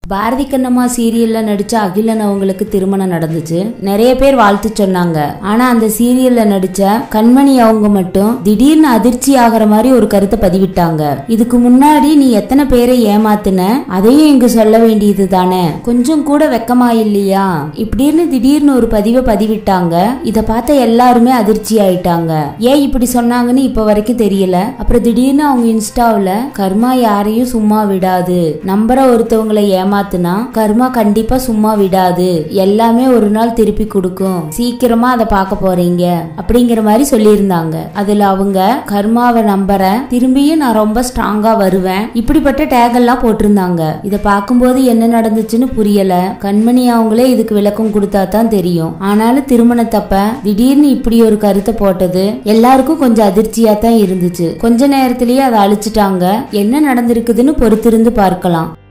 பாரதி கண்ணம்மா சீரியல்ல நடிச்ச அகிலன் அவங்களுக்கு திருமணம் நடந்துச்சு. நிறைய பேர் வாழ்த்து சொன்னாங்க. ஆனா அந்த சீரியல்ல நடிச்ச கண்மணி அவங்க மட்டும் திடீர்னு அதிர்ச்சி ஆகிற மாதிரி ஒரு கருத்தை பதிவிட்டாங்க. இதுக்கு முன்னாடி நீ எத்தனை பேரை ஏமாத்துன, அதையும் இங்கு சொல்ல வேண்டியது தானே, கொஞ்சம் கூட வெக்கமா இல்லையா இப்படின்னு திடீர்னு ஒரு பதிவை பதிவிட்டாங்க. இத பார்த்த எல்லாருமே அதிர்ச்சி ஆயிட்டாங்க. ஏன் இப்படி சொன்னாங்கன்னு இப்ப வரைக்கும் தெரியல. அப்புறம் திடீர்னு அவங்க இன்ஸ்டாவுல கர்மா யாரையும் சும்மா விடாது, நம்புற ஒருத்தவங்களை ஏமாத்துனா கர்மா கண்டிப்பா சும்மா விடாது, எல்லாமே ஒரு நாள் திருப்பி கொடுக்கும், சீக்கிரமா அதை பார்க்க போறீங்க அப்படிங்கிற மாதிரி சொல்லியிருந்தாங்க. அதுல அவங்க கர்மாவை நம்புற, திரும்பியும் நான் ரொம்ப ஸ்ட்ராங்கா வருவேன், இப்படிப்பட்ட டேக் எல்லாம் போட்டிருந்தாங்க. இத பார்க்கும்போது என்ன நடந்துச்சுன்னு புரியல. கண்மணி அவங்களே இதுக்கு விளக்கம் கொடுத்தா தான் தெரியும். ஆனாலும் திருமணத்தப்ப திடீர்னு இப்படி ஒரு கருத்தை போட்டது எல்லாருக்கும் கொஞ்சம் அதிர்ச்சியா தான் இருந்துச்சு. கொஞ்ச நேரத்திலேயே அதை அழிச்சிட்டாங்க. என்ன நடந்திருக்குதுன்னு பொறுத்திருந்து பார்க்கலாம்.